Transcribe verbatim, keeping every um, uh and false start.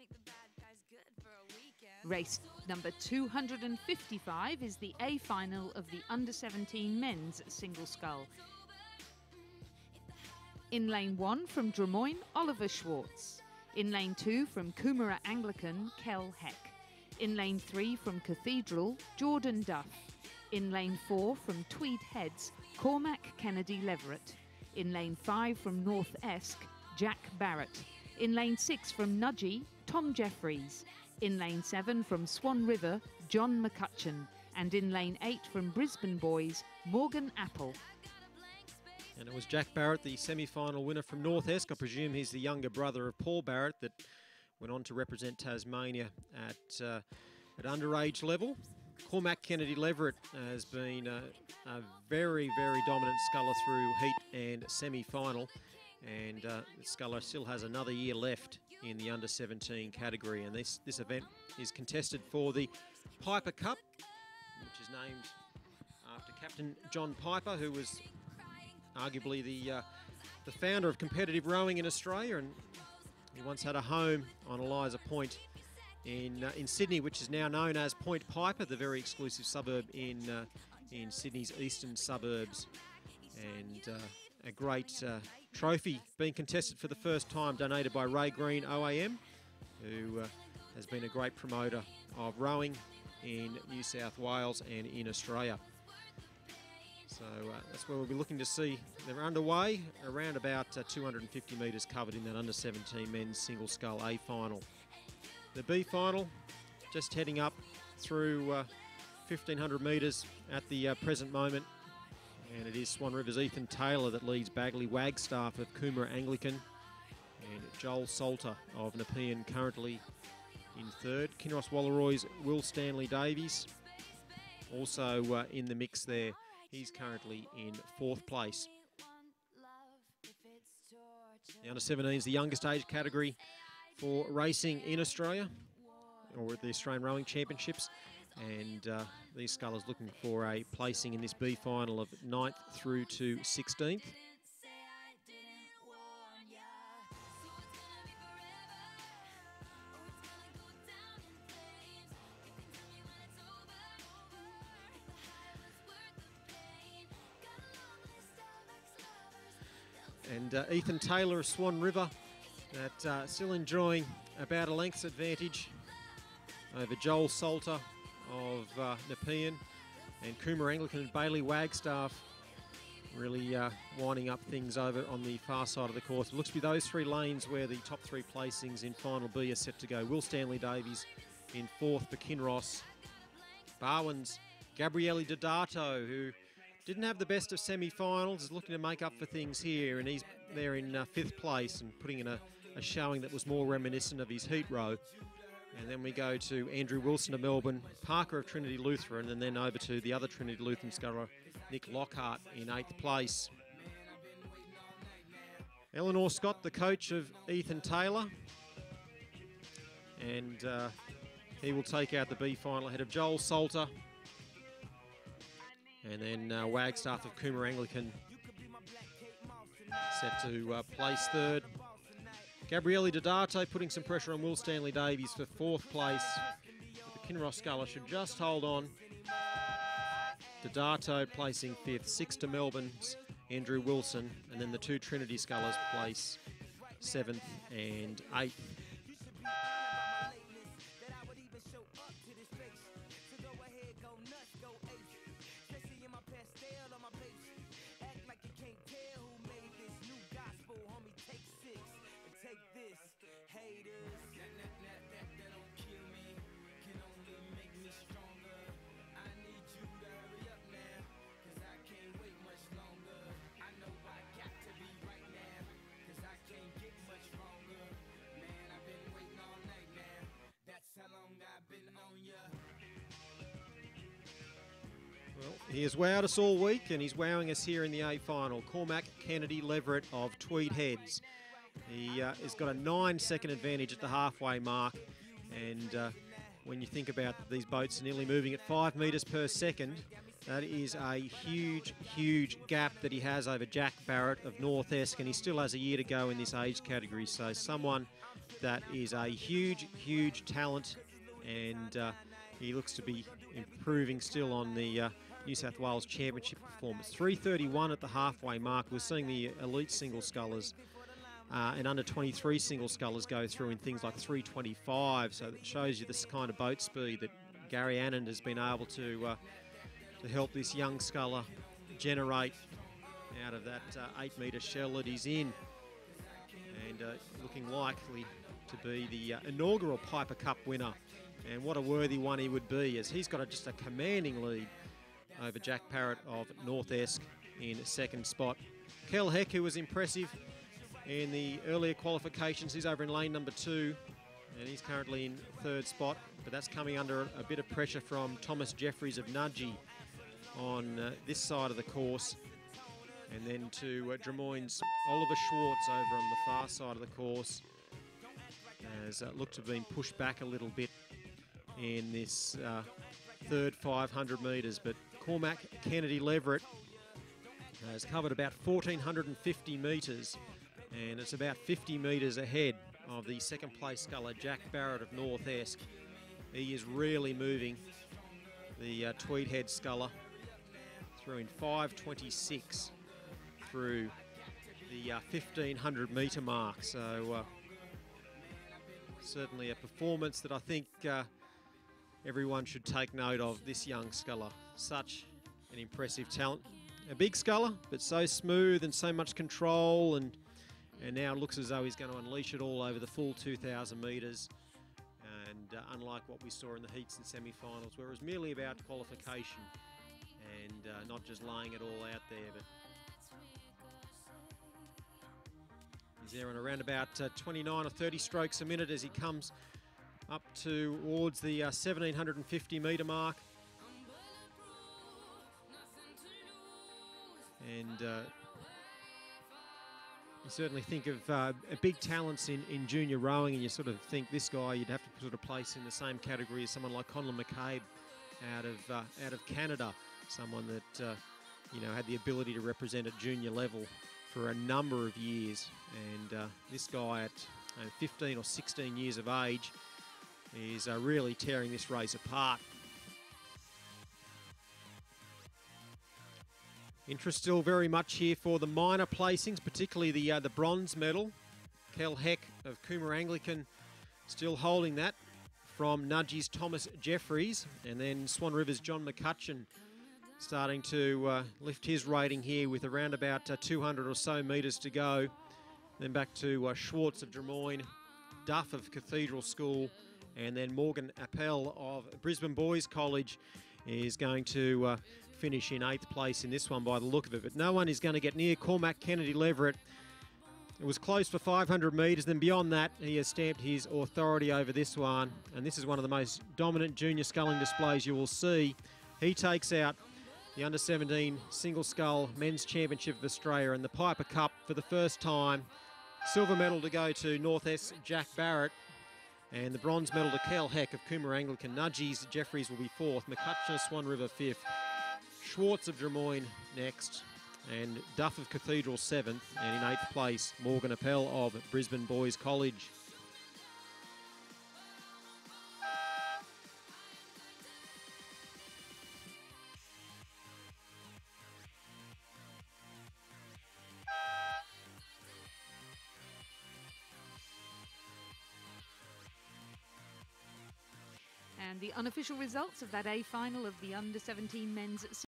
Race number two hundred fifty-five is the A final of the under seventeen men's single scull. In lane one from Drummoyne, Oliver Schwartz. In lane two from Coomera Anglican, Kell. In lane three from Cathedral, Jordan Duff. In lane four from Tweed Heads, Cormac Kennedy-Leverett. In lane five from North Esk, Jack Barrett. In lane six from Nudgee, Tom Jeffries. In lane seven from Swan River, John McCutcheon. And in lane eight from Brisbane boys, Morgan Apel. And it was Jack Barrett, the semi-final winner from North Esk. I presume he's the younger brother of Paul Barrett that went on to represent Tasmania at, uh, at underage level. Cormac Kennedy-Leverett has been a, a very, very dominant sculler through heat and semi-final. And uh, the sculler still has another year left in the under seventeen category. And this, this event is contested for the Piper Cup, which is named after Captain John Piper, who was arguably the, uh, the founder of competitive rowing in Australia. And he once had a home on Eliza Point in, uh, in Sydney, which is now known as Point Piper, the very exclusive suburb in, uh, in Sydney's eastern suburbs. And uh, a great uh, trophy being contested for the first time, donated by Ray Green O A M, who uh, has been a great promoter of rowing in New South Wales and in Australia. So uh, that's where we'll be looking to see. They're underway, around about uh, two hundred fifty metres covered in that under seventeen men's single scull A final. The B final just heading up through uh, fifteen hundred metres at the uh, present moment. And it is Swan River's Ethan Taylor that leads Bagley Wagstaff of Coomera Anglican, and Joel Salter of Nepean currently in third. Kinross Wallaroy's Will Stanley Davies also uh, in the mix there. He's currently in fourth place. The under seventeen is the youngest age category for racing in Australia, or at the Australian Rowing Championships. And uh, these scullers looking for a placing in this B final of ninth through to sixteenth. And uh, Ethan Taylor of Swan River, that uh, still enjoying about a length's advantage over Joel Salter of uh, Nepean, and Coomera Anglican and Bailey Wagstaff really uh, winding up things over on the far side of the course. It looks to be those three lanes where the top three placings in Final B are set to go. Will Stanley Davies in fourth for Kinross. Barwin's Gabriele Dodato, who didn't have the best of semi-finals, is looking to make up for things here, and he's there in uh, fifth place and putting in a, a showing that was more reminiscent of his heat row. And then we go to Andrew Wilson of Melbourne, Parker of Trinity Lutheran, and then over to the other Trinity Lutheran sculler, Nick Lockhart, in eighth place. Eleanor Scott, the coach of Ethan Taylor, and uh, he will take out the B final ahead of Joel Salter. And then uh, Wagstaff of Coomera Anglican set to uh, place third. Gabriele Dodato putting some pressure on Will Stanley Davies for fourth place. The Kinross sculler should just hold on. Dodato placing fifth. Six to Melbourne's Andrew Wilson. And then the two Trinity scullers place seventh and eighth. Well, he has wowed us all week, and he's wowing us here in the A final. Cormac Kennedy-Leverett of Tweed Heads. He uh, has got a nine second advantage at the halfway mark, and uh, when you think about that these boats are nearly moving at five metres per second. That is a huge, huge gap that he has over Jack Barrett of North Esk, and he still has a year to go in this age category. So someone that is a huge, huge talent, and uh, he looks to be improving still on the uh, New South Wales Championship performance. three thirty-one at the halfway mark. We're seeing the elite single scullers uh, and under twenty-three single scullers go through in things like three twenty-five. So that shows you this kind of boat speed that Gary Anand has been able to uh, to help this young sculler generate out of that uh, eight metre shell that he's in, and uh, looking likely to be the uh, inaugural Piper Cup winner. And what a worthy one he would be, as he's got a, just a commanding lead over Jack Barrett of North Esk in second spot. Kell, who was impressive in the earlier qualifications, he's over in lane number two, and he's currently in third spot, but that's coming under a bit of pressure from Thomas Jeffries of Nudgee on uh, this side of the course, and then to uh, Drummoyne's Oliver Schwartz over on the far side of the course has uh, looked to have been pushed back a little bit in this uh, third five hundred metres, but Cormac Kennedy-Leverett has covered about one thousand four hundred fifty metres, and it's about fifty metres ahead of the second place sculler Jack Barrett of North Esk. He is really moving the uh, Tweed head sculler through in five twenty-six through the uh, fifteen hundred metre mark. So uh, certainly a performance that I think uh, everyone should take note of. This young sculler, such an impressive talent. A big sculler, but so smooth and so much control, and and now it looks as though he's going to unleash it all over the full two thousand metres. And uh, unlike what we saw in the heats and semi-finals, where it was merely about qualification and uh, not just laying it all out there, but he's there on around about uh, twenty-nine or thirty strokes a minute as he comes up towards the uh, seventeen fifty metre mark. And uh, you certainly think of uh, big talents in, in junior rowing, and you sort of think this guy you'd have to sort of place in the same category as someone like Conlon McCabe out of uh, out of Canada, someone that uh, you know had the ability to represent at junior level for a number of years. And uh, this guy at uh, fifteen or sixteen years of age is uh, really tearing this race apart. Interest still very much here for the minor placings, particularly the uh, the bronze medal. Kell of Coomera Anglican still holding that from Nudgee's Thomas Jeffries, and then Swan River's John McCutcheon starting to uh, lift his rating here with around about uh, two hundred or so metres to go. Then back to uh, Schwartz of Drummoyne, Duff of Cathedral School, and then Morgan Apel of Brisbane Boys College is going to uh, finish in eighth place in this one by the look of it. But no one is going to get near Cormac Kennedy-Leverett. It was close for five hundred metres, then beyond that he has stamped his authority over this one, and this is one of the most dominant junior sculling displays you will see. He takes out the under seventeen single scull men's championship of Australia and the Piper Cup for the first time. Silver medal to go to North Esk Jack Barrett, and the bronze medal to Kell of Coomera Anglican. Nudgee's Jeffries will be fourth, McCutcheon of Swan River fifth, Schwartz of Drummoyne next, and Duff of Cathedral seventh, and in eighth place Morgan Apel of Brisbane Boys College. And the unofficial results of that A final of the under seventeen men's